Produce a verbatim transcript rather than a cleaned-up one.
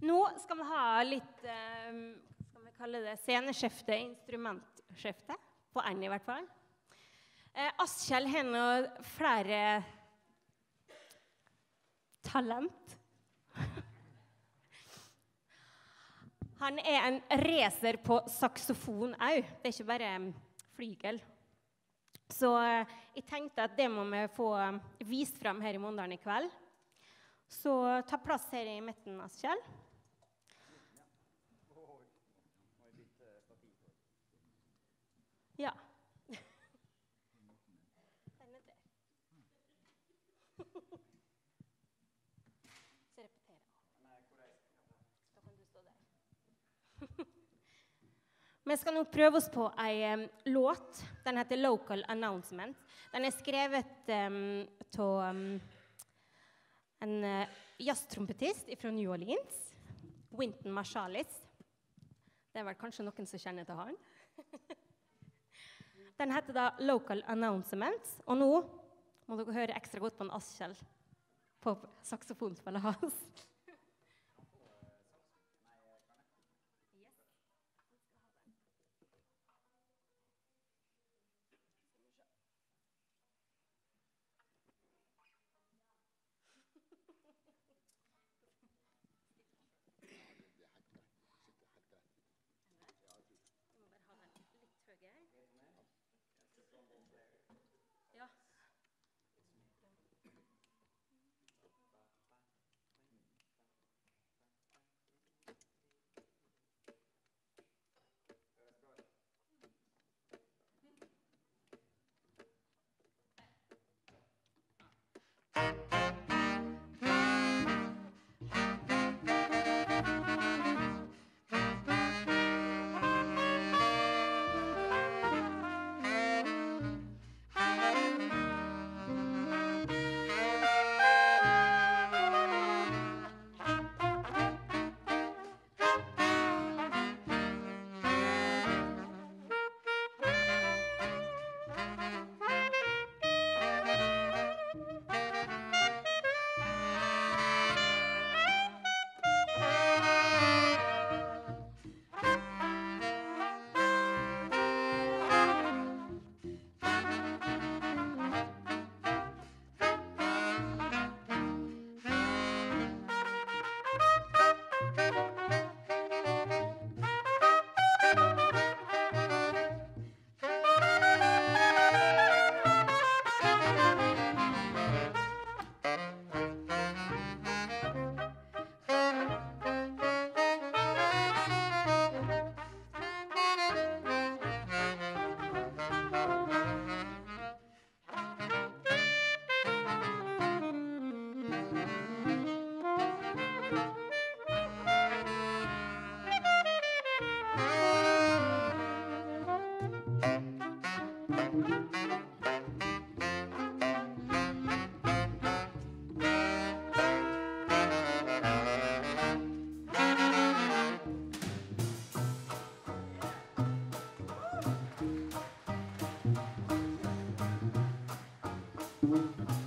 Nå skal vi ha litt, eh, skal vi kalle det sceneskifte, instrumentskifte, på en i hvert fall. Eh, Askjell har nå flere talent. Han er en racer på saksofon også. Det er ikke bare flygel. Så eh, jeg tenkte at det må vi få vist frem her i Mondalen i kveld. Så ta plass her i midten, Askjell. Ja. Den er der. Så repeterer jeg. Da kan du stå der. Vi skal nå prøve oss på en um, låt. Den heter Local Announcement. Den er skrevet um, til um, en uh, jazztrompetist fra New Orleans, Wynton Marsalis. Det er vel kanskje noen som kjenner til han. Den heter da Local Announcement, og nå må dere høre ekstra godt på en Askjell på saksofonspillet hans. Ja. Thank you.